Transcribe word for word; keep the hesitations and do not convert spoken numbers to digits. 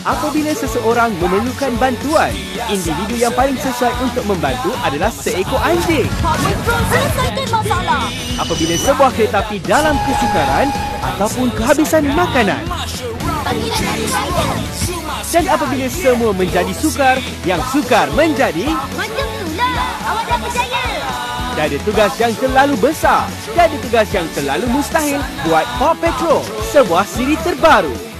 Apabila seseorang memerlukan bantuan, individu yang paling sesuai untuk membantu adalah seekor anjing. Paw Patrol selesaikan masalah. Apabila sebuah kereta api dalam kesukaran ataupun kehabisan makanan. Dan apabila semua menjadi sukar, yang sukar menjadi... Macam itulah, awak dah berjaya. Tiada tugas yang terlalu besar, tiada tugas yang terlalu mustahil buat Paw Patrol, sebuah siri terbaru.